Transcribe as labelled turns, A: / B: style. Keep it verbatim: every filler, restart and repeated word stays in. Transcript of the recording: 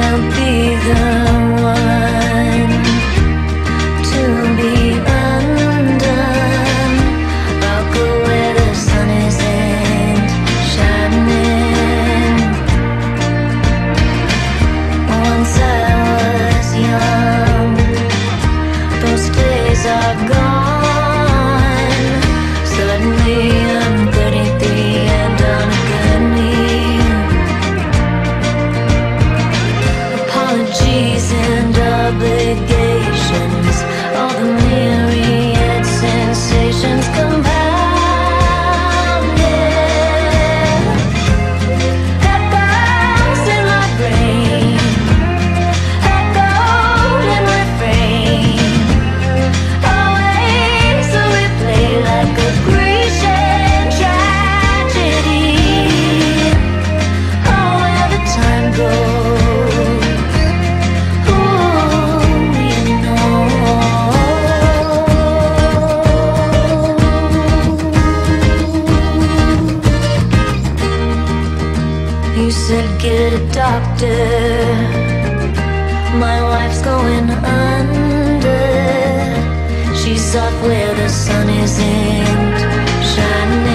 A: I'll be the one to be undone. I'll go where the sun isn't shining. Once I was young, those days are gone. Suddenly I'm thirty-three and on a gurney. Apologies and obligations, all the myriad sensations compounded. Echoes in my brain, echoed in refrain. Always so we play like a Grecian tragedy. Oh, where the time goes, ooh, you know. You said get a doctor, my wife's going under. She's off where the sun isn't shining.